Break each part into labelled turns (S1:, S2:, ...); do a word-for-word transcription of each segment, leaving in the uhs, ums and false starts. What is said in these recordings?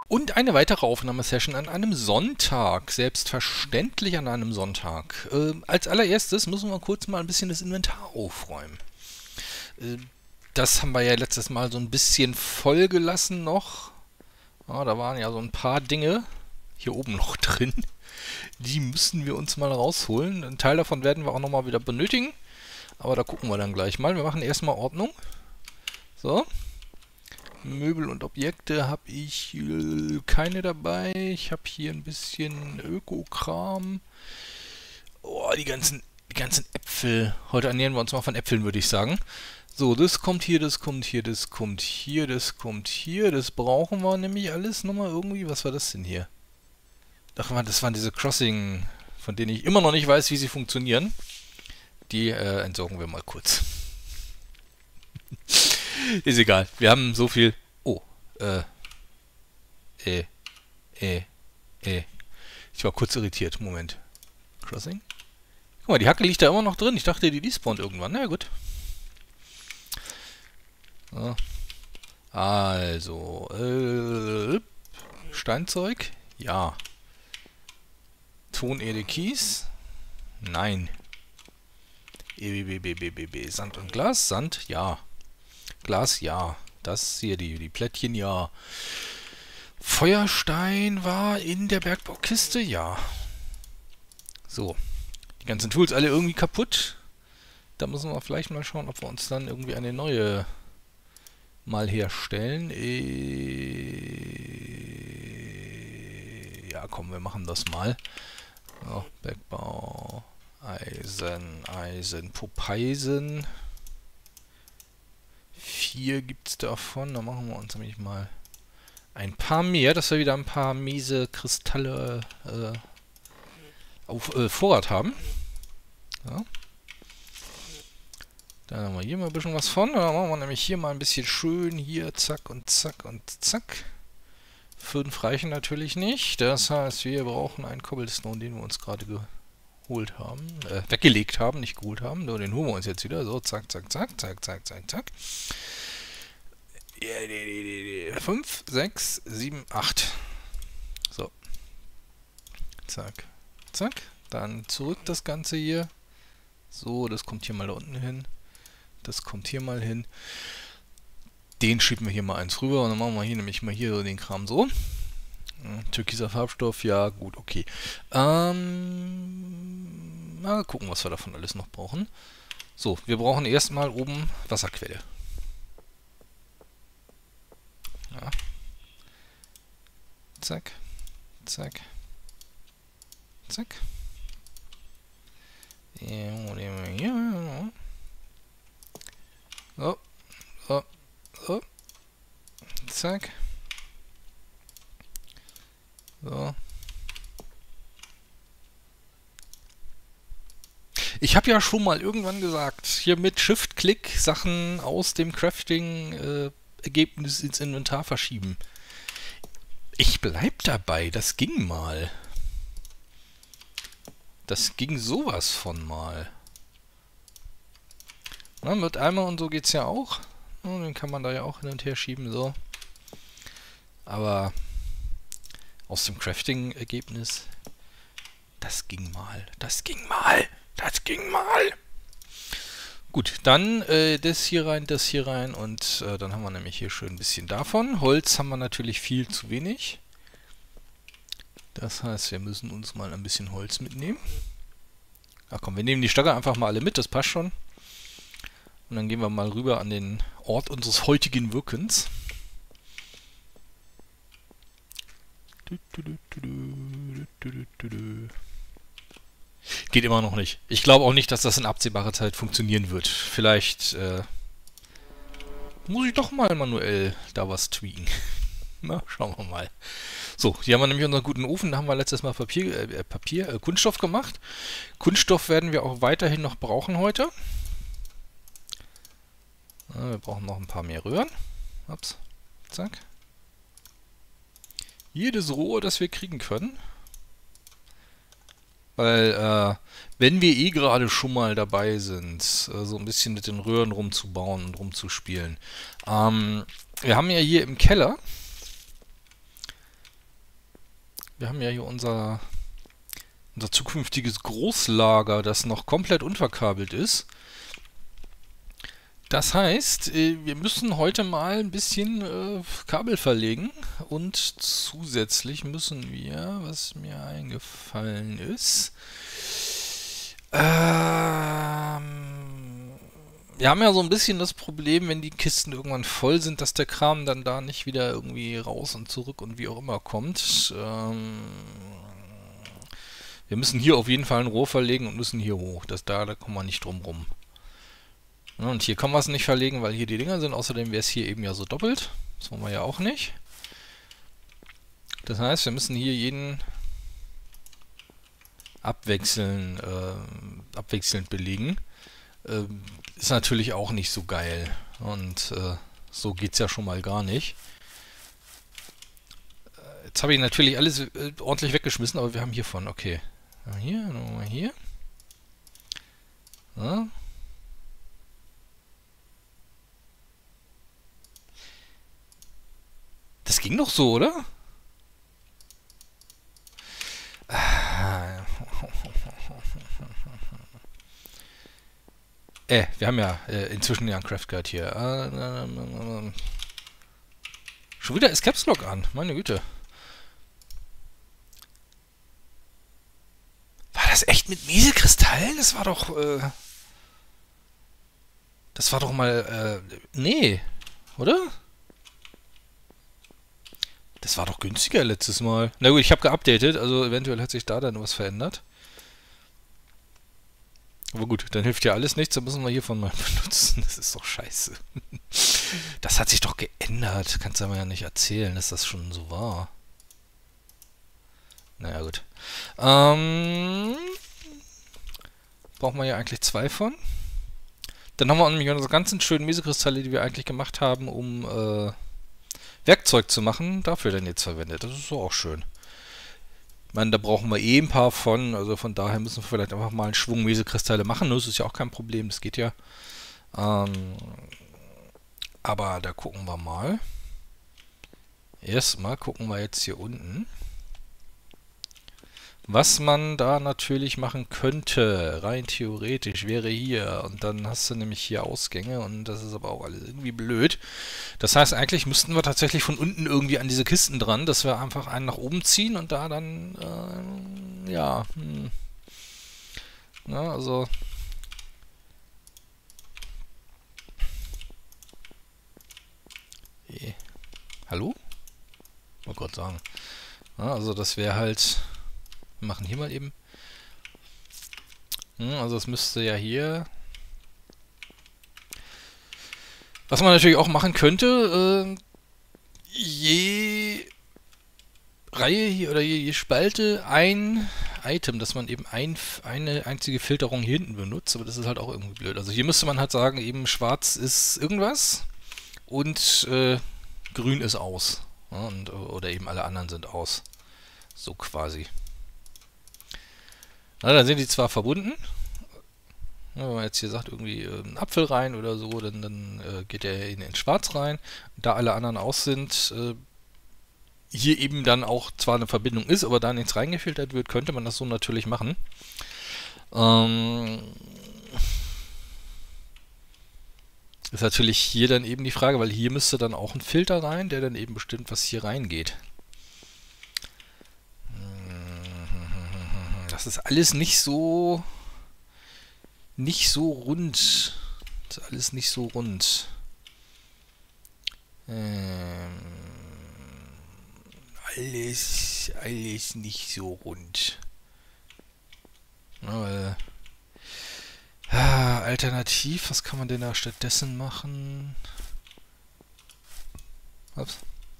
S1: Und eine weitere Aufnahmesession an einem Sonntag. Selbstverständlich an einem Sonntag. Äh, als allererstes müssen wir kurz mal ein bisschen das Inventar aufräumen. Äh, das haben wir ja letztes Mal so ein bisschen voll gelassen noch. Ja, da waren ja so ein paar Dinge hier oben noch drin. Die müssen wir uns mal rausholen. Ein Teil davon werden wir auch nochmal wieder benötigen. Aber da gucken wir dann gleich mal. Wir machen erstmal Ordnung. So. Möbel und Objekte habe ich äh, keine dabei. Ich habe hier ein bisschen Öko-Kram. Oh, die ganzen, die ganzen Äpfel. Heute ernähren wir uns mal von Äpfeln, würde ich sagen. So, das kommt hier, das kommt hier, das kommt hier, das kommt hier. Das brauchen wir nämlich alles nochmal irgendwie. Was war das denn hier? Ach man, das waren diese Crossing, von denen ich immer noch nicht weiß, wie sie funktionieren. Die äh, entsorgen wir mal kurz. Ist egal. Wir haben so viel... Oh. Äh. Äh. Äh. Äh. Ich war kurz irritiert. Moment. Crossing? Guck mal, die Hacke liegt da immer noch drin. Ich dachte, die despawnt irgendwann. Na ja, gut. So. Also. Äh. Steinzeug? Ja. Tonerde Kies? Nein. E B B B B B. Sand und Glas? Sand? Ja. Glas, ja. Das hier, die, die Plättchen, ja. Feuerstein war in der Bergbaukiste, ja. So. Die ganzen Tools alle irgendwie kaputt. Da müssen wir vielleicht mal schauen, ob wir uns dann irgendwie eine neue mal herstellen. E ja, komm, wir machen das mal. So, Bergbau, Eisen, Eisen, Popeisen. Vier gibt es davon. Da machen wir uns nämlich mal ein paar mehr, dass wir wieder ein paar miese Kristalle äh, auf äh, Vorrat haben. Ja. Dann haben wir hier mal ein bisschen was von. Dann machen wir nämlich hier mal ein bisschen schön. Hier, zack und zack und zack. Fünf reichen natürlich nicht. Das heißt, wir brauchen einen Cobblestone, den wir uns gerade geholt haben. Äh, weggelegt haben, nicht geholt haben. So, den holen wir uns jetzt wieder. So, zack, zack, zack, zack, zack, zack, zack. fünf, sechs, sieben, acht. So. Zack, zack. Dann zurück das Ganze hier. So, das kommt hier mal da unten hin. Das kommt hier mal hin. Den schieben wir hier mal eins rüber. Und dann machen wir hier nämlich mal hier den Kram so. Türkiser Farbstoff, ja, gut, okay. Ähm, mal gucken, was wir davon alles noch brauchen. So, wir brauchen erstmal oben Wasserquelle. Ja. Zack, zack, zack. So, so, so. Zack. So. Ich habe ja schon mal irgendwann gesagt, hier mit Shift-Klick Sachen aus dem Crafting-Ergebnis äh, ins Inventar verschieben. Ich bleib dabei, das ging mal. Das ging sowas von mal. Na, mit Eimer und so geht's ja auch. Und den kann man da ja auch hin und her schieben, so. Aber aus dem Crafting-Ergebnis, das ging mal, das ging mal, das ging mal. Gut, dann äh, das hier rein, das hier rein und äh, dann haben wir nämlich hier schön ein bisschen davon. Holz haben wir natürlich viel zu wenig. Das heißt, wir müssen uns mal ein bisschen Holz mitnehmen. Ach komm, wir nehmen die Stöcke einfach mal alle mit, das passt schon. Und dann gehen wir mal rüber an den Ort unseres heutigen Wirkens. Geht immer noch nicht. Ich glaube auch nicht, dass das in absehbarer Zeit funktionieren wird. Vielleicht äh, muss ich doch mal manuell da was tweaken. Na, schauen wir mal. So, hier haben wir nämlich unseren guten Ofen. Da haben wir letztes Mal Papier, äh, Papier äh, Kunststoff gemacht. Kunststoff werden wir auch weiterhin noch brauchen heute. Ja, wir brauchen noch ein paar mehr Röhren. Ups. Zack. Jedes Rohr, das wir kriegen können. Weil, äh, wenn wir eh gerade schon mal dabei sind, äh, so ein bisschen mit den Röhren rumzubauen und rumzuspielen. Ähm, wir haben ja hier im Keller wir haben ja hier unser, unser zukünftiges Großlager, das noch komplett unverkabelt ist. Das heißt, äh, wir müssen heute mal ein bisschen äh, Kabel verlegen und zusätzlich müssen wir, was mir eingefallen ist, ähm, wir haben ja so ein bisschen das Problem, wenn die Kisten irgendwann voll sind, dass der Kram dann da nicht wieder irgendwie raus und zurück und wie auch immer kommt. Ähm, wir müssen hier auf jeden Fall ein Rohr verlegen und müssen hier hoch. Das, da, da kommen wir nicht drum rum. Ja, und hier können wir es nicht verlegen, weil hier die Dinger sind. Außerdem wäre es hier eben ja so doppelt. Das wollen wir ja auch nicht. Das heißt, wir müssen hier jeden abwechseln, äh, abwechselnd belegen. Äh, ist natürlich auch nicht so geil. Und äh, so geht es ja schon mal gar nicht. Äh, jetzt habe ich natürlich alles äh, ordentlich weggeschmissen, aber wir haben hiervon, okay. Hier, nochmal hier. Ja. Das ging doch so, oder? Äh, wir haben ja äh, inzwischen ja einen Craft Guide hier. Äh, äh, äh, äh. Schon wieder ist Caps Lock an, meine Güte. War das echt mit Mieselkristallen? Das war doch, äh... Das war doch mal, äh... Nee, oder? Das war doch günstiger letztes Mal. Na gut, ich habe geupdatet, also eventuell hat sich da dann was verändert. Aber gut, dann hilft ja alles nichts, dann müssen wir hiervon mal benutzen. Das ist doch scheiße. Das hat sich doch geändert. Kannst du mir ja nicht erzählen, dass das schon so war. Naja, gut. Ähm, brauchen wir ja eigentlich zwei von. Dann haben wir nämlich unsere ganzen schönen Mesekristalle, die wir eigentlich gemacht haben, um äh, Werkzeug zu machen, dafür dann jetzt verwendet. Das ist so auch schön. Ich meine, da brauchen wir eh ein paar von, also von daher müssen wir vielleicht einfach mal einen Schwung Mesekristalle machen. Das ist ja auch kein Problem, das geht ja. Ähm, aber da gucken wir mal. Erstmal gucken wir jetzt hier unten. Was man da natürlich machen könnte, rein theoretisch, wäre hier. Und dann hast du nämlich hier Ausgänge und das ist aber auch alles irgendwie blöd. Das heißt, eigentlich müssten wir tatsächlich von unten irgendwie an diese Kisten dran, dass wir einfach einen nach oben ziehen und da dann, äh, ja, hm. Ja, also... Eh. Hallo? Wollte gerade sagen. Ja, also das wäre halt... Wir machen hier mal eben. Hm, also es müsste ja hier... Was man natürlich auch machen könnte, äh, je Reihe hier oder je, je Spalte ein Item, dass man eben ein, eine einzige Filterung hier hinten benutzt, aber das ist halt auch irgendwie blöd. Also hier müsste man halt sagen, eben schwarz ist irgendwas und äh, grün ist aus. Ja, und, oder eben alle anderen sind aus. So quasi. Na, dann sind die zwar verbunden. Ja, wenn man jetzt hier sagt, irgendwie äh, einen Apfel rein oder so, dann, dann äh, geht er in, in Schwarz rein. Da alle anderen aus sind, äh, hier eben dann auch zwar eine Verbindung ist, aber da nichts reingefiltert wird, könnte man das so natürlich machen. Ähm, ist natürlich hier dann eben die Frage, weil hier müsste dann auch ein Filter rein, der dann eben bestimmt, was hier reingeht. Das ist alles nicht so... nicht so rund. Das ist alles nicht so rund. Ähm, alles, alles nicht so rund. Na, äh, ah, alternativ, was kann man denn da stattdessen machen? Ups.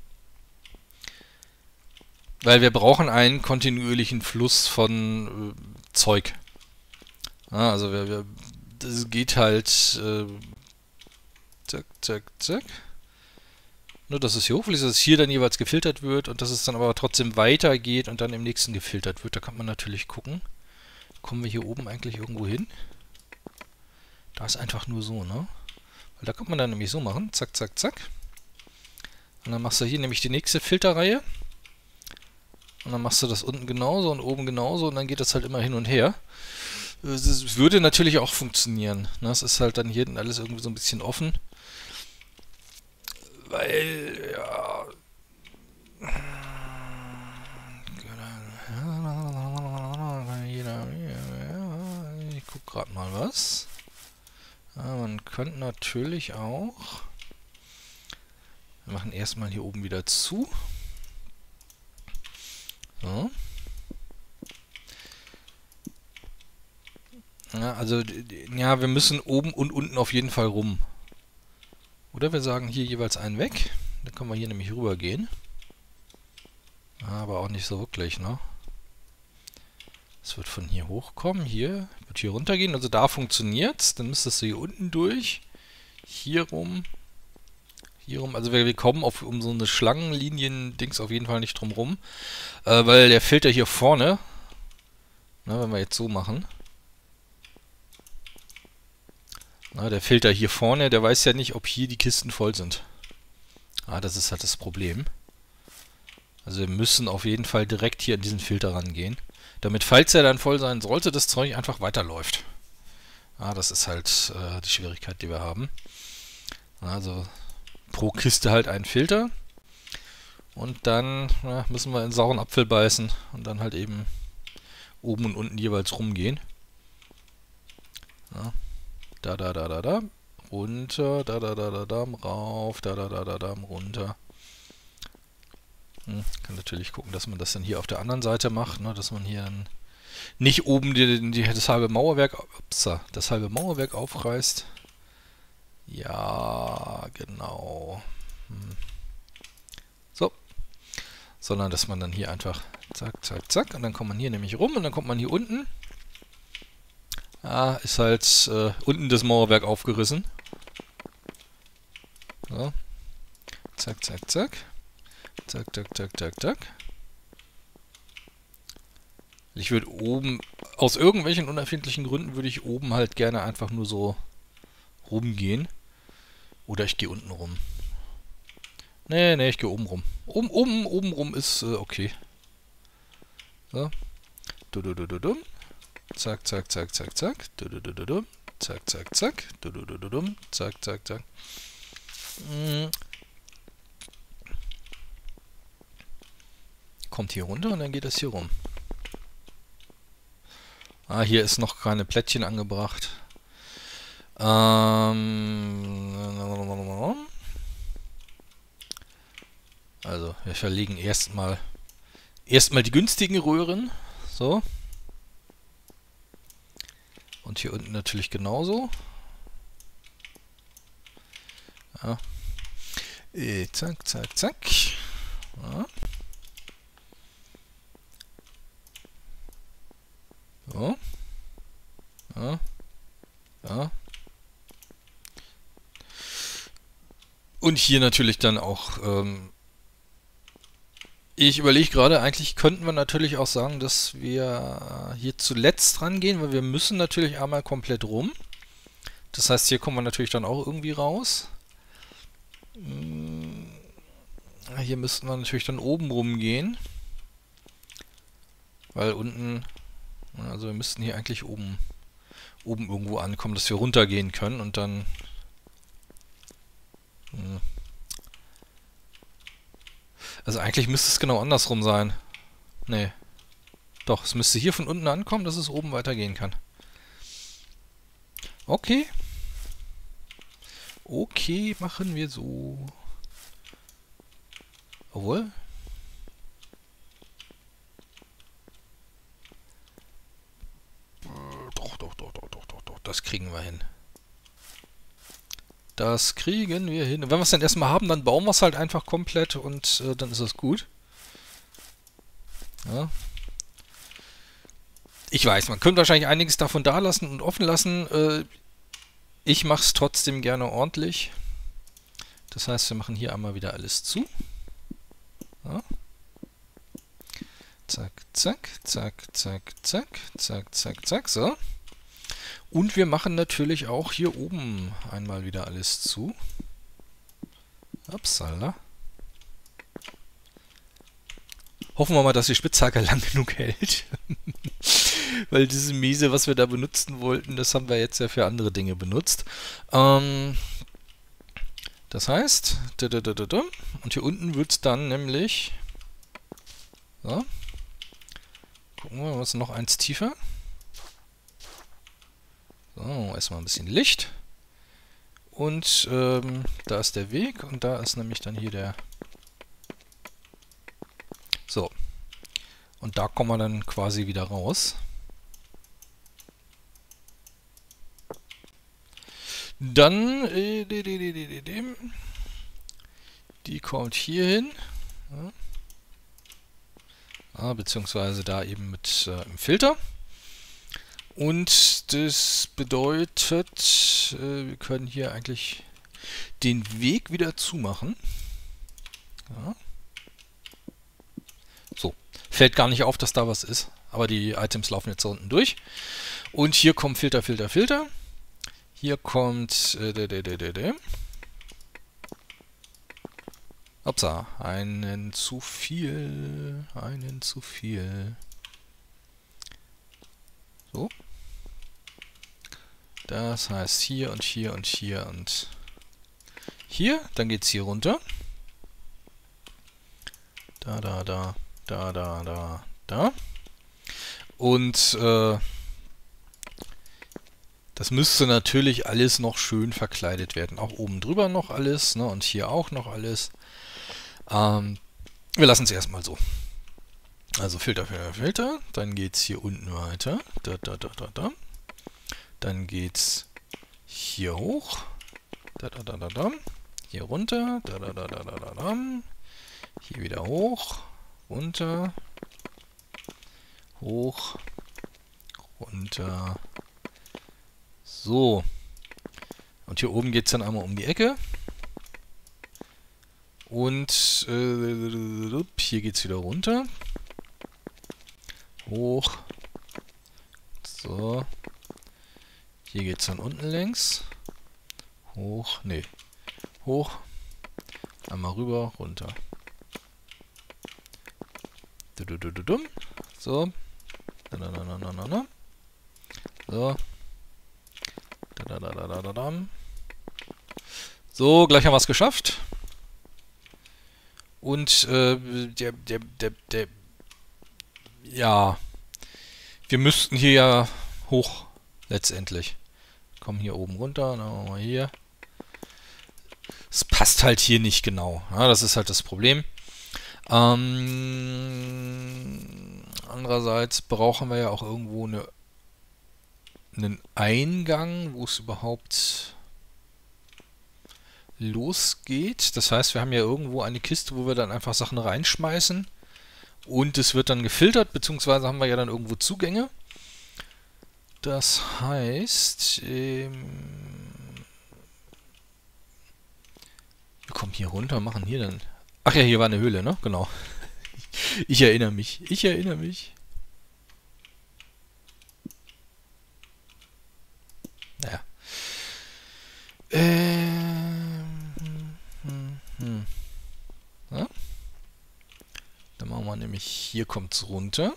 S1: Weil wir brauchen einen kontinuierlichen Fluss von äh, Zeug. Ja, also wir, wir, das geht halt äh, zack, zack, zack. Nur, dass es hier hochfließt, dass es hier dann jeweils gefiltert wird und dass es dann aber trotzdem weitergeht und dann im nächsten gefiltert wird. Da kann man natürlich gucken. Kommen wir hier oben eigentlich irgendwo hin? Da ist einfach nur so, ne? Weil da kann man dann nämlich so machen. Zack, zack, zack. Und dann machst du hier nämlich die nächste Filterreihe. Und dann machst du das unten genauso und oben genauso und dann geht das halt immer hin und her. Es würde natürlich auch funktionieren. Es ist halt dann hier alles irgendwie so ein bisschen offen. Weil, ja... Ich guck gerade mal was. Ja, man könnte natürlich auch... Wir machen erstmal hier oben wieder zu. So. Ja, also, ja, wir müssen oben und unten auf jeden Fall rum. Oder wir sagen hier jeweils einen weg. Dann können wir hier nämlich rüber gehen. Aber auch nicht so wirklich, ne? Es wird von hier hochkommen, hier, wird hier runtergehen. Also da funktioniert's. Dann müsstest du hier unten durch. Hier rum. Hier rum. Also wir, wir kommen auf, um so eine Schlangenlinien-Dings auf jeden Fall nicht drum rum. Äh, weil der Filter hier vorne, na, wenn wir jetzt so machen, na, der Filter hier vorne, der weiß ja nicht, ob hier die Kisten voll sind. Ah, das ist halt das Problem. Also wir müssen auf jeden Fall direkt hier an diesen Filter rangehen. Damit, falls er dann voll sein sollte, das Zeug einfach weiterläuft. Ah, das ist halt äh, die Schwierigkeit, die wir haben. Also pro Kiste halt einen Filter. Und dann na, müssen wir in sauren Apfel beißen und dann halt eben oben und unten jeweils rumgehen. Ja. Da, da, da, da, da. Runter, da, da, da, da, da, rauf, da, da, da, da, da, runter. Hm, kann natürlich gucken, dass man das dann hier auf der anderen Seite macht, ne, dass man hier dann nicht oben die, die, das halbe Mauerwerk, ups, das halbe Mauerwerk aufreißt. Ja, genau. Hm. So. Sondern, dass man dann hier einfach zack, zack, zack, und dann kommt man hier nämlich rum und dann kommt man hier unten. Ah, ist halt äh, unten das Mauerwerk aufgerissen. So. Zack, zack, zack. Zack, zack, zack, zack, zack. Ich würde oben, aus irgendwelchen unerfindlichen Gründen, würde ich oben halt gerne einfach nur so rumgehen. Oder ich gehe unten rum. Nee, nee, ich gehe oben rum. Oben, oben, oben rum ist äh, okay. So. Du, du, du, du, du. Zack, zack, zack, zack, zack. Du, du, du, du, du. Zack, zack, zack. Du, du, du, du, du. Zack, zack, zack. Hm. Kommt hier runter und dann geht das hier rum. Ah, hier ist noch keine Plättchen angebracht. Ähm, also, wir verlegen erstmal erstmal die günstigen Röhren. So. Und hier unten natürlich genauso. Ja. E, zack, zack, zack. Ja. So. Ja. Ja. Und hier natürlich dann auch, ähm, ich überlege gerade, eigentlich könnten wir natürlich auch sagen, dass wir hier zuletzt rangehen, weil wir müssen natürlich einmal komplett rum. Das heißt, hier kommen wir natürlich dann auch irgendwie raus. Hier müssten wir natürlich dann oben rumgehen. Weil unten, also wir müssten hier eigentlich oben, oben irgendwo ankommen, dass wir runtergehen können und dann... Also eigentlich müsste es genau andersrum sein. Nee. Doch, es müsste hier von unten ankommen, dass es oben weitergehen kann. Okay. Okay, machen wir so. Obwohl. Doch, doch, doch, doch, doch, doch, doch. Das kriegen wir hin. Das kriegen wir hin. Und wenn wir es dann erstmal haben, dann bauen wir es halt einfach komplett und äh, dann ist es gut. Ja. Ich weiß, man könnte wahrscheinlich einiges davon da lassen und offen lassen. Äh, ich mache es trotzdem gerne ordentlich. Das heißt, wir machen hier einmal wieder alles zu. Ja. Zack, zack, zack, zack, zack, zack, zack, zack, so. Und wir machen natürlich auch hier oben einmal wieder alles zu. Upsala. Hoffen wir mal, dass die Spitzhacke lang genug hält. Weil diese Miese, was wir da benutzen wollten, das haben wir jetzt ja für andere Dinge benutzt. Ähm, das heißt, und hier unten wird es dann nämlich... So. Gucken wir, was noch eins tiefer. So, erstmal ein bisschen Licht. Und ähm, da ist der Weg und da ist nämlich dann hier der... So. Und da kommen wir dann quasi wieder raus. Dann... Äh, die, die, die, die, die, die kommt hier hin. Ja. Ah, beziehungsweise da eben mit äh, im Filter. Und das bedeutet, äh, wir können hier eigentlich den Weg wieder zumachen. Ja. So, fällt gar nicht auf, dass da was ist, aber die Items laufen jetzt da unten durch. Und hier kommt Filter, Filter, Filter. Hier kommt... Äh, de, de, de, de, de. Upsa, einen zu viel, einen zu viel. So. Das heißt hier und hier und hier und hier. Dann geht es hier runter. Da, da, da, da, da, da, da. Und äh, das müsste natürlich alles noch schön verkleidet werden. Auch oben drüber noch alles, ne? Und hier auch noch alles. Ähm, wir lassen es erstmal so. Also Filter, Filter, Filter. Dann geht es hier unten weiter. Da, da, da, da, da. Dann geht es hier hoch. Da, da, da, da, da. Hier runter. Da, da, da, da, da, da, da. Hier wieder hoch. Runter. Hoch. Runter. So. Und hier oben geht es dann einmal um die Ecke. Und äh, hier geht es wieder runter. Hoch. So. Hier geht es dann unten längs. Hoch. Nee. Hoch. Einmal rüber, runter. So. So. So, gleich haben wir es geschafft. Und äh, der, der, der, der, ja, wir müssten hier ja hoch letztendlich. Kommen hier oben runter, dann machen wir mal hier. Es passt halt hier nicht genau. Ja, das ist halt das Problem. Ähm, andererseits brauchen wir ja auch irgendwo eine, einen Eingang, wo es überhaupt losgeht. Das heißt, wir haben ja irgendwo eine Kiste, wo wir dann einfach Sachen reinschmeißen und es wird dann gefiltert, beziehungsweise haben wir ja dann irgendwo Zugänge. Das heißt, ähm, wir kommen hier runter, machen hier dann... Ach ja, hier war eine Höhle, ne? Genau. Ich erinnere mich. Ich erinnere mich. Naja. Ähm, hm, hm. Ja? Dann machen wir nämlich, hier kommt es runter.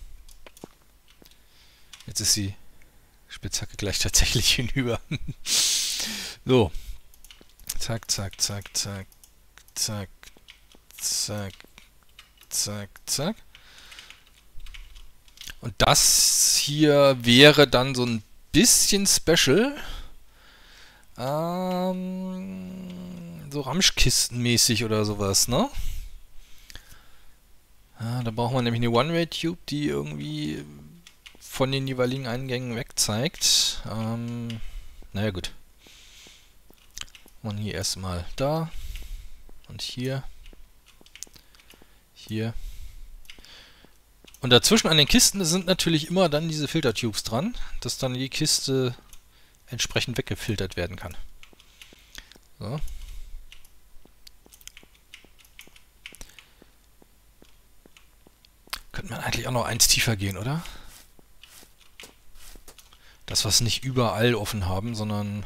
S1: Jetzt ist die Spitzhacke gleich tatsächlich hinüber. So. Zack, zack, zack, zack, zack, zack, zack, zack. Und das hier wäre dann so ein bisschen special. Ähm, so Ramschkistenmäßig oder sowas, ne? Ja, da braucht man nämlich eine One-Way-Tube, die irgendwie von den jeweiligen Eingängen weg zeigt. Ähm, naja, gut. Und hier erstmal da. Und hier. Hier. Und dazwischen an den Kisten sind natürlich immer dann diese Filtertubes dran, dass dann die Kiste entsprechend weggefiltert werden kann. So. Könnte man eigentlich auch noch eins tiefer gehen, oder? Dass wir es nicht überall offen haben, sondern...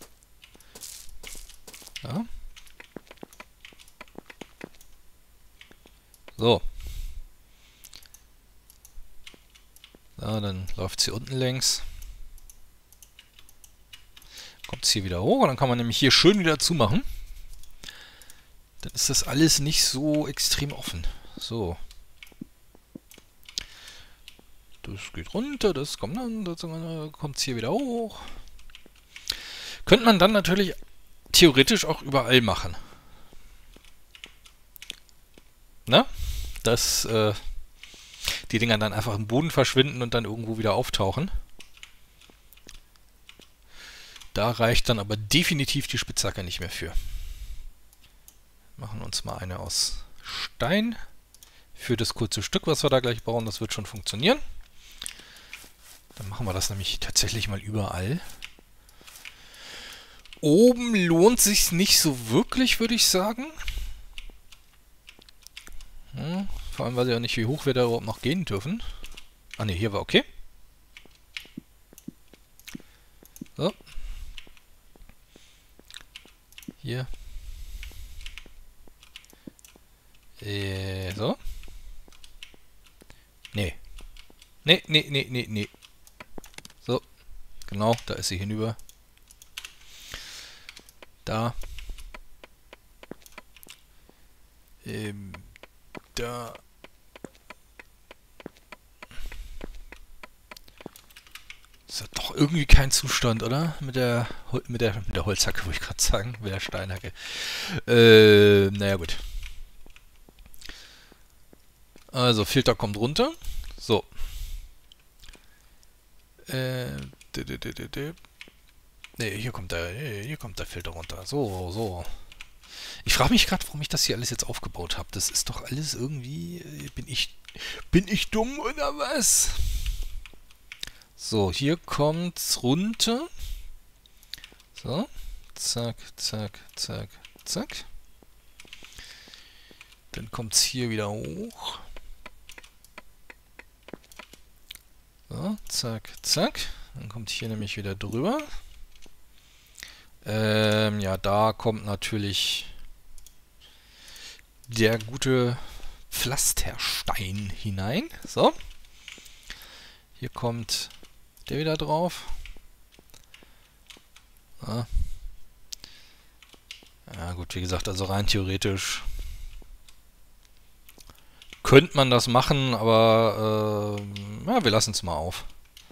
S1: Ja. So. So, dann läuft es hier unten längs. Kommt es hier wieder hoch und dann kann man nämlich hier schön wieder zumachen. Dann ist das alles nicht so extrem offen. So. Das geht runter, das kommt dann, das kommt es hier wieder hoch. Könnte man dann natürlich theoretisch auch überall machen. Na? Dass äh, die Dinger dann einfach im Boden verschwinden und dann irgendwo wieder auftauchen. Da reicht dann aber definitiv die Spitzhacke nicht mehr für. Machen uns mal eine aus Stein. Für das kurze Stück, was wir da gleich bauen, das wird schon funktionieren. Dann machen wir das nämlich tatsächlich mal überall. Oben lohnt sich nicht so wirklich, würde ich sagen. Hm, vor allem weiß ich ja nicht, wie hoch wir da überhaupt noch gehen dürfen. Ah ne, hier war okay. So. Hier. Äh, so. Nee. Nee, nee, nee, nee, nee. So. Genau, da ist sie hinüber. Da. Ähm, da. Ist ja doch irgendwie kein Zustand, oder? Mit der mit der mit der Holzhacke, wollte ich gerade sagen, mit der Steinhacke. Äh, naja gut. Also Filter kommt runter. So. Äh, ne, hier kommt der hier kommt der Filter runter. So, so. Ich frage mich gerade, warum ich das hier alles jetzt aufgebaut habe. Das ist doch alles irgendwie... Bin ich, bin ich dumm oder was? So, hier kommt's runter. So. Zack, zack, zack, zack. Dann kommt's hier wieder hoch. So, zack, zack. Dann kommt hier nämlich wieder drüber. Ähm, ja, da kommt natürlich... der gute Pflasterstein hinein. So. Hier kommt der wieder drauf. Ja. Ja gut, wie gesagt, also rein theoretisch könnte man das machen, aber äh, ja, wir lassen es mal auf.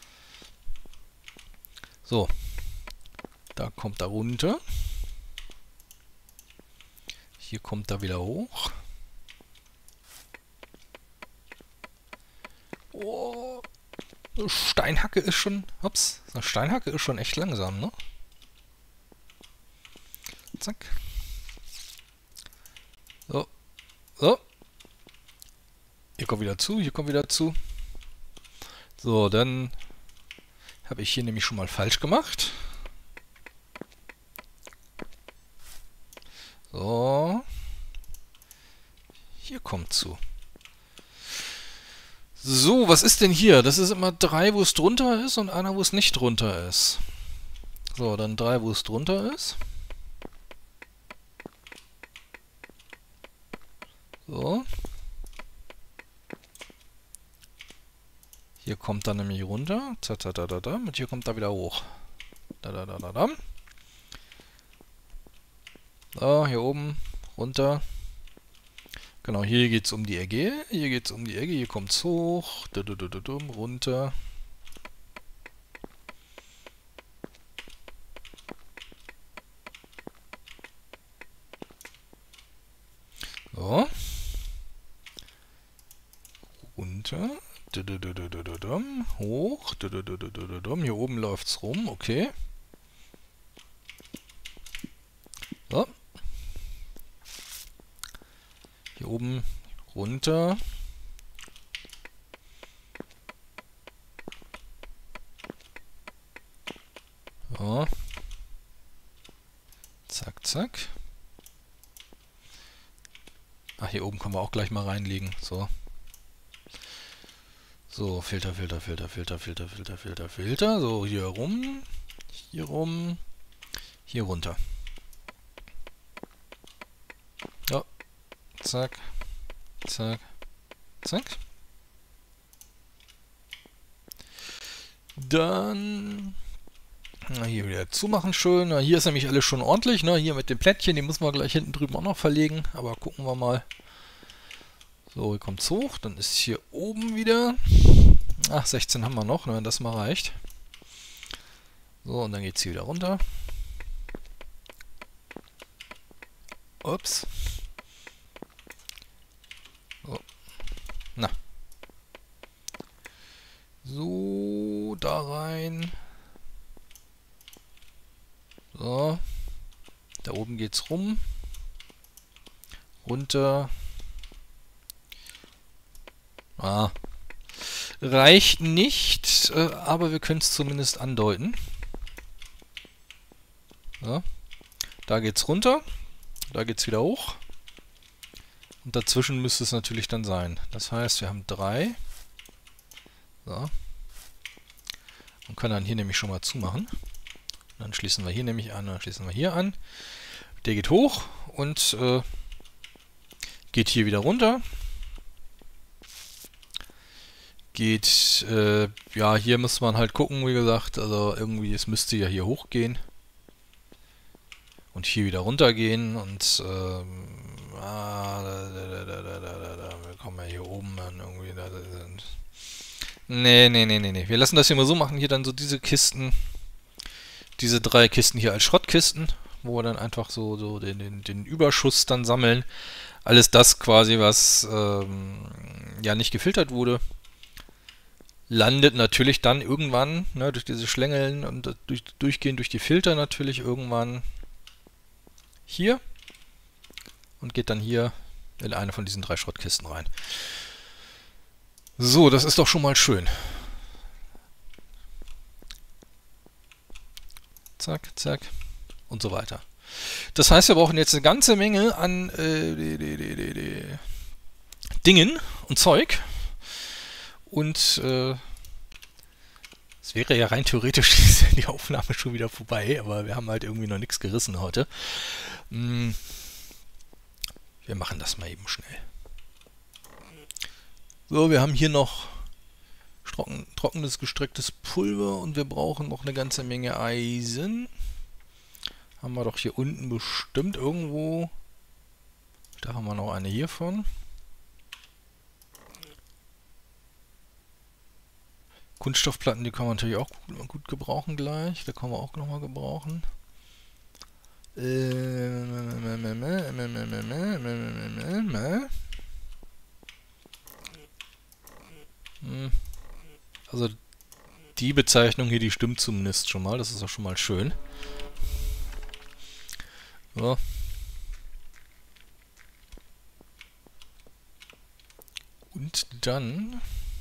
S1: So. Da kommt er runter. Hier kommt er wieder hoch. Oh, eine Steinhacke ist schon... Ups, eine Steinhacke ist schon echt langsam, ne? Zack. So. So. Hier kommt wieder zu, hier kommt wieder zu. So, dann habe ich hier nämlich schon mal falsch gemacht. So. Hier kommt zu. So, was ist denn hier? Das ist immer drei, wo es drunter ist und einer, wo es nicht drunter ist. So, dann drei, wo es drunter ist. So. Hier kommt er nämlich runter. Tadadadada. Und hier kommt er wieder hoch. Dadadadada. So, hier oben runter. Genau, hier geht es um die Ecke. Hier geht es um die Ecke. Hier kommt es hoch. Dadadadadum, runter. So. Runter. Dadadadadadum, hoch. Dadadadadadum. Hier oben läuft es rum. Okay. So. Hier oben runter. So. Zack, zack. Ach, hier oben können wir auch gleich mal reinlegen. So. So, Filter, Filter, Filter, Filter, Filter, Filter, Filter, Filter. So, hier rum. Hier rum. Hier runter. Ja. Zack. Zack. Zack. Dann na, hier wieder zumachen schön. Na, hier ist nämlich alles schon ordentlich. Ne? Hier mit dem Plättchen, die müssen wir gleich hinten drüben auch noch verlegen. Aber gucken wir mal. So, hier kommt es hoch. Dann ist hier oben wieder. Ach, sechzehn haben wir noch, ne, wenn das mal reicht. So, und dann geht es hier wieder runter. Ups. So. Na. So, da rein. So. Da oben geht's rum. Runter. Ah. Reicht nicht, äh, aber wir können es zumindest andeuten. So. Da geht's runter. Da geht's wieder hoch. Und dazwischen müsste es natürlich dann sein. Das heißt, wir haben drei. So. Und können dann hier nämlich schon mal zumachen. Dann schließen wir hier nämlich an, dann schließen wir hier an. Der geht hoch und äh, geht hier wieder runter. Geht, äh, ja, hier muss man halt gucken, wie gesagt, also irgendwie, es müsste ja hier hochgehen. Und hier wieder runtergehen und, ähm, ah, da, da, da, da, da, da, wir kommen ja hier oben dann irgendwie, da sind... Nee, nee, nee, nee, nee, wir lassen das hier mal so machen, hier dann so diese Kisten, diese drei Kisten hier als Schrottkisten, wo wir dann einfach so, so den, den, den Überschuss dann sammeln. Alles das quasi, was, ähm, ja, nicht gefiltert wurde, landet natürlich dann irgendwann, ne, durch diese Schlängeln und durch, durchgehend durch die Filter natürlich irgendwann hier und geht dann hier in eine von diesen drei Schrottkisten rein. So, das ist doch schon mal schön. Zack, zack und so weiter. Das heißt, wir brauchen jetzt eine ganze Menge an äh, die, die, die, die, die Dingen und Zeug. Und äh, es wäre ja rein theoretisch die Aufnahme schon wieder vorbei, aber wir haben halt irgendwie noch nichts gerissen heute. Hm. Wir machen das mal eben schnell. So, wir haben hier noch trocken, trockenes gestrecktes Pulver und wir brauchen noch eine ganze Menge Eisen. Haben wir doch hier unten bestimmt irgendwo. Da haben wir noch eine hiervon. Kunststoffplatten, die kann man natürlich auch gut, gut gebrauchen gleich. Da können wir auch nochmal gebrauchen. Also die Bezeichnung hier, die stimmt zumindest schon mal. Das ist auch schon mal schön. So. Und dann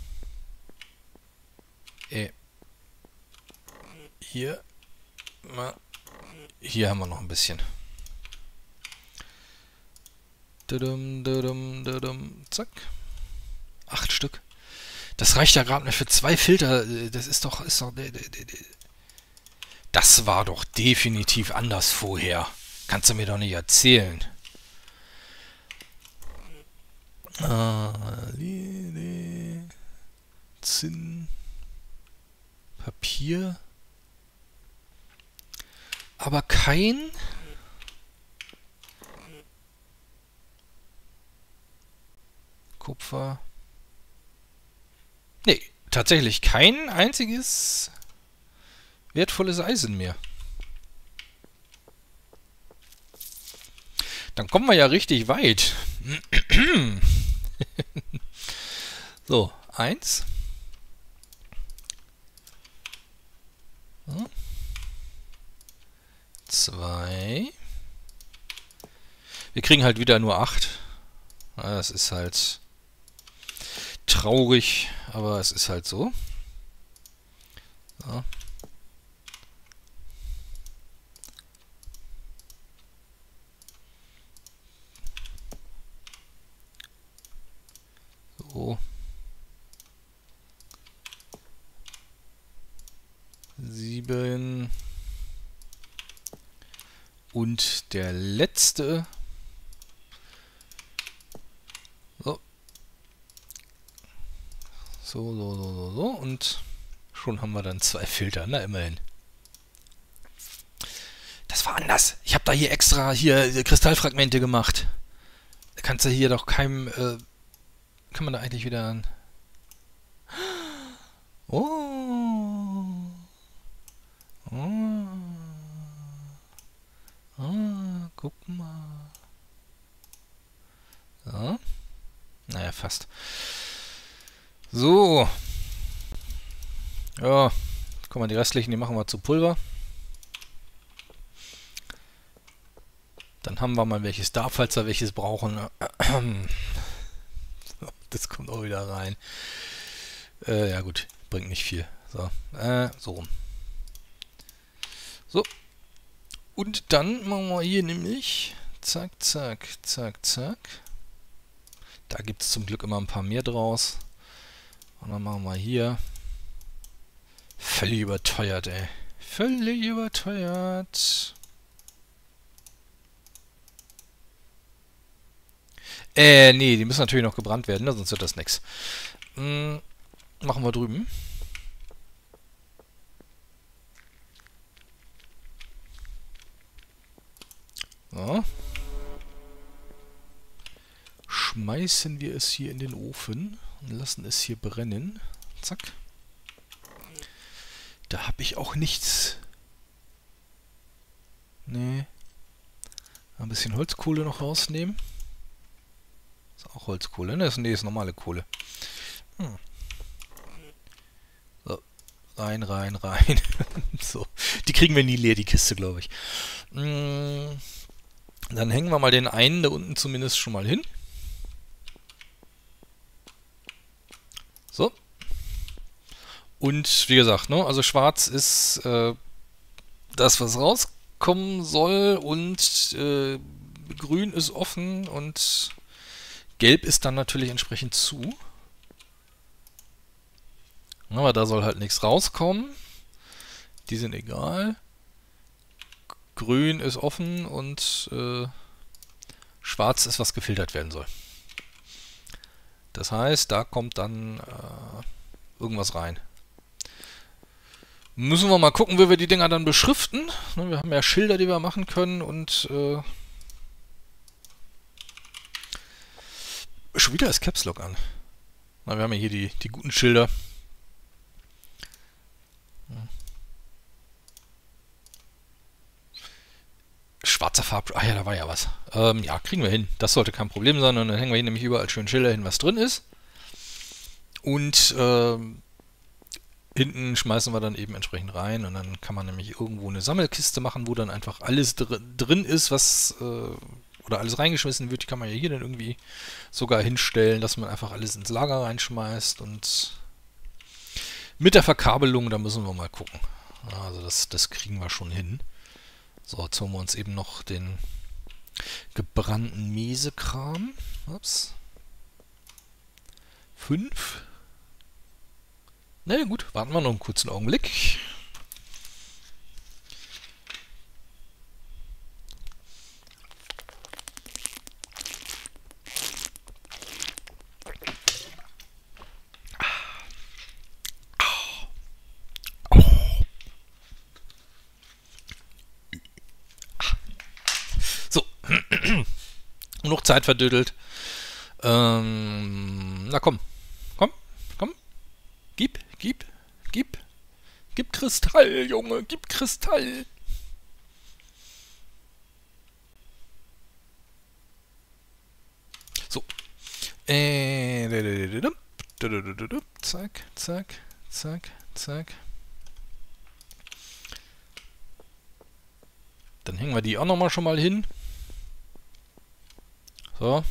S1: äh, hier mal, hier haben wir noch ein bisschen. Dudum, dudum, dudum, zack. Acht Stück. Das reicht ja gerade mal für zwei Filter. Das ist doch, ist doch. Das war doch definitiv anders vorher. Kannst du mir doch nicht erzählen. Ah, Zinn. Papier. Aber kein... Kupfer. Nee, tatsächlich kein einziges wertvolles Eisen mehr. Dann kommen wir ja richtig weit. So, eins. So. Zwei. Wir kriegen halt wieder nur acht. Das ist halt traurig, aber es ist halt so. So. So. Sieben. Und der letzte. So. So, so, so, so, so. Und Schon haben wir dann zwei Filter, na immerhin. Das war anders. Ich habe da hier extra hier Kristallfragmente gemacht. Da kannst du hier doch keinem... Äh, kann man da eigentlich wieder... An oh. Oh. Oh. Guck mal. So. Naja, fast. So. Ja. Guck mal, die restlichen, die machen wir zu Pulver. Dann haben wir mal welches da, falls wir welches brauchen. Das kommt auch wieder rein. Äh, ja gut, bringt nicht viel. So, äh, so rum. So. Und dann machen wir hier nämlich... Zack, zack, zack, zack. Da gibt es zum Glück immer ein paar mehr draus. Und dann machen wir hier... Völlig überteuert, ey. Völlig überteuert. Äh, nee, die müssen natürlich noch gebrannt werden, ne? Sonst wird das nix. Hm, machen wir drüben. So. Schmeißen wir es hier in den Ofen und lassen es hier brennen. Zack. Da habe ich auch nichts. Nee. Ein bisschen Holzkohle noch rausnehmen. Ist auch Holzkohle, ne? Nee, ist normale Kohle. Hm. So. Rein, rein, rein. So. Die kriegen wir nie leer, die Kiste, glaube ich. Hm. Dann hängen wir mal den einen da unten zumindest schon mal hin. So. Und wie gesagt, ne, also schwarz ist äh, das, was rauskommen soll, und äh, grün ist offen und gelb ist dann natürlich entsprechend zu. Aber da soll halt nichts rauskommen. Die sind egal. Grün ist offen und äh, schwarz ist, was gefiltert werden soll. Das heißt, da kommt dann äh, irgendwas rein. Müssen wir mal gucken, wie wir die Dinger dann beschriften. Ne, wir haben ja Schilder, die wir machen können, und äh, schon wieder ist Caps Lock an. Na, wir haben ja hier die, die guten Schilder. Schwarzer Farb... Ah ja, da war ja was. Ähm, ja, kriegen wir hin. Das sollte kein Problem sein. Und dann hängen wir hier nämlich überall schön Schilder hin, was drin ist. Und ähm, hinten schmeißen wir dann eben entsprechend rein. Und dann kann man nämlich irgendwo eine Sammelkiste machen, wo dann einfach alles dr drin ist, was... Äh, oder alles reingeschmissen wird. Die kann man ja hier dann irgendwie sogar hinstellen, dass man einfach alles ins Lager reinschmeißt. Und mit der Verkabelung, da müssen wir mal gucken. Also das, das kriegen wir schon hin. So, jetzt holen wir uns eben noch den gebrannten Mesekram. Ups. Fünf. Na ja, gut, warten wir noch einen kurzen Augenblick. Noch Zeit verdödelt. Ähm, na komm. Komm, komm. Gib, gib, gib. Gib Kristall, Junge, gib Kristall. So. Äh, zack, zack, zack, zack. Dann hängen wir die auch nochmal schon mal hin. So.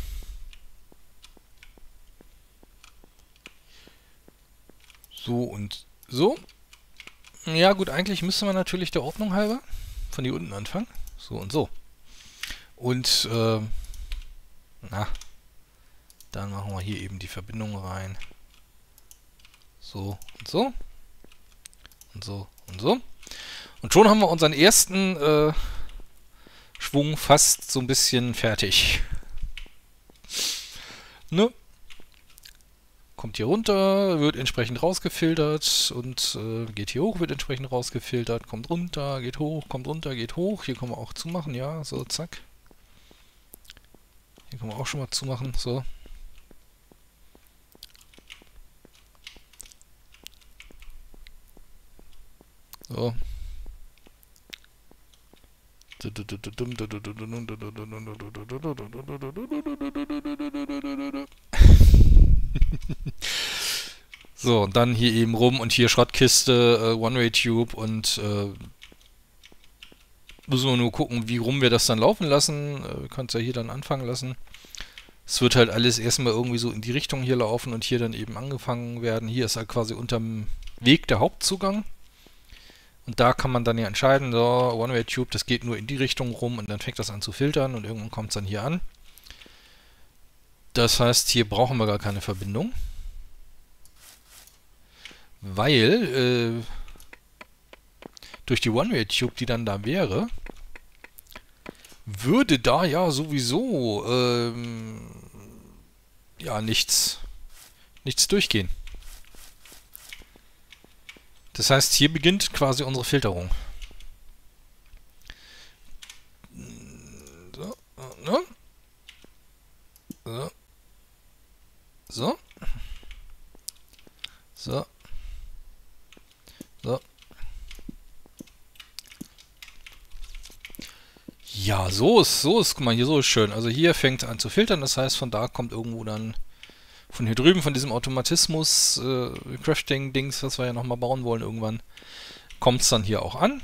S1: So und so. Ja gut, eigentlich müsste man natürlich der Ordnung halber von hier unten anfangen. So und so. Und, äh, na, dann machen wir hier eben die Verbindung rein. So und so. Und so und so. Und schon haben wir unseren ersten äh, Schwung fast so ein bisschen fertig. Ne? kommt hier runter, wird entsprechend rausgefiltert und äh, geht hier hoch, wird entsprechend rausgefiltert, kommt runter, geht hoch, kommt runter, geht hoch. Hier können wir auch zumachen, ja, so, zack. Hier können wir auch schon mal zumachen, so. So. So, und dann hier eben rum und hier Schrottkiste, äh, One-Way-Tube und äh, müssen wir nur gucken, wie rum wir das dann laufen lassen. Äh, könnt ihr ja hier dann anfangen lassen. Es wird halt alles erstmal irgendwie so in die Richtung hier laufen und hier dann eben angefangen werden. Hier ist halt quasi unterm Weg der Hauptzugang. Und da kann man dann ja entscheiden, so, One-Way-Tube, das geht nur in die Richtung rum und dann fängt das an zu filtern und irgendwann kommt es dann hier an. Das heißt, hier brauchen wir gar keine Verbindung. Weil äh, durch die One-Way-Tube, die dann da wäre, würde da ja sowieso ähm, ja nichts, nichts durchgehen. Das heißt, hier beginnt quasi unsere Filterung. So, ne? So. So. So. So. Ja, so ist, so ist, guck mal, hier so ist schön. Also hier fängt es an zu filtern, das heißt, von da kommt irgendwo dann von hier drüben, von diesem Automatismus, äh, Crafting-Dings, was wir ja nochmal bauen wollen irgendwann, kommt es dann hier auch an.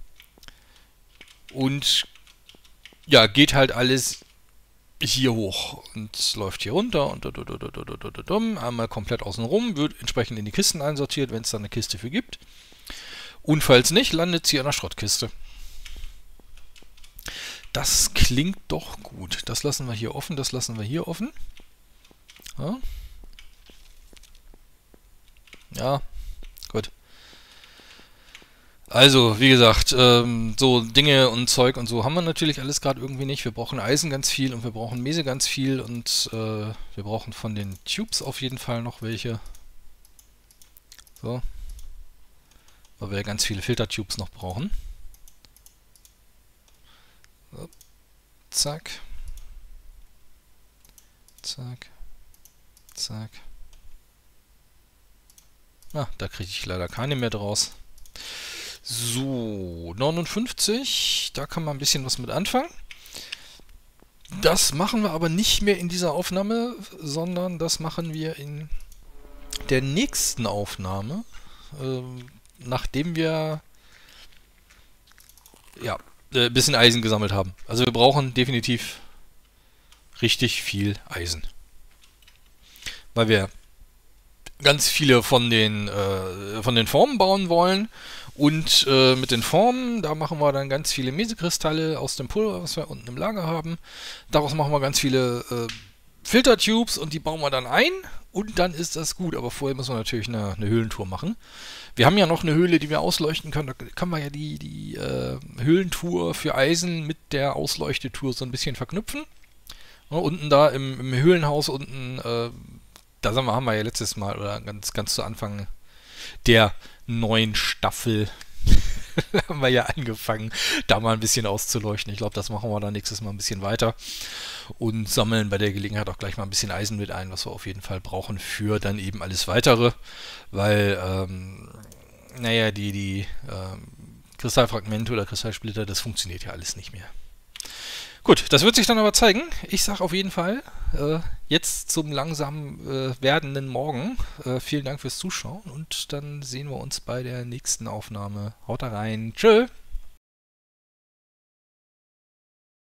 S1: Und ja, geht halt alles hier hoch und läuft hier runter und einmal komplett außen rum, wird entsprechend in die Kisten einsortiert, wenn es da eine Kiste für gibt. Und falls nicht, landet es hier in der Schrottkiste. Das klingt doch gut. Das lassen wir hier offen, das lassen wir hier offen. Ja, ja, gut. Also, wie gesagt, ähm, so Dinge und Zeug und so haben wir natürlich alles gerade irgendwie nicht. Wir brauchen Eisen ganz viel und wir brauchen Mese ganz viel und äh, wir brauchen von den Tubes auf jeden Fall noch welche. So. Weil wir ja ganz viele Filtertubes noch brauchen. So. Zack. Zack. Zack. Ah, da kriege ich leider keine mehr draus. So, neunundfünfzig, da kann man ein bisschen was mit anfangen. Das machen wir aber nicht mehr in dieser Aufnahme, sondern das machen wir in der nächsten Aufnahme, äh, nachdem wir ja, ein bisschen Eisen gesammelt haben. Also wir brauchen definitiv richtig viel Eisen. Weil wir ganz viele von den, äh, von den Formen bauen wollen. Und äh, mit den Formen, da machen wir dann ganz viele Mesekristalle aus dem Pulver, was wir unten im Lager haben. Daraus machen wir ganz viele äh, Filtertubes und die bauen wir dann ein. Und dann ist das gut. Aber vorher müssen wir natürlich eine, eine Höhlentour machen. Wir haben ja noch eine Höhle, die wir ausleuchten können. Da kann man ja die, die äh, Höhlentour für Eisen mit der Ausleuchtetour so ein bisschen verknüpfen. Ja, unten da im, im Höhlenhaus unten, äh, da sagen wir, haben wir ja letztes Mal oder ganz, ganz zu Anfang der neuen Staffel haben wir ja angefangen, da mal ein bisschen auszuleuchten. Ich glaube, das machen wir dann nächstes Mal ein bisschen weiter und sammeln bei der Gelegenheit auch gleich mal ein bisschen Eisen mit ein, was wir auf jeden Fall brauchen für dann eben alles Weitere, weil, ähm, naja, die, die ähm, Kristallfragmente oder Kristallsplitter, das funktioniert ja alles nicht mehr. Gut, das wird sich dann aber zeigen. Ich sage auf jeden Fall, äh, jetzt zum langsam äh, werdenden Morgen, äh, vielen Dank fürs Zuschauen und dann sehen wir uns bei der nächsten Aufnahme. Haut da rein. Tschö!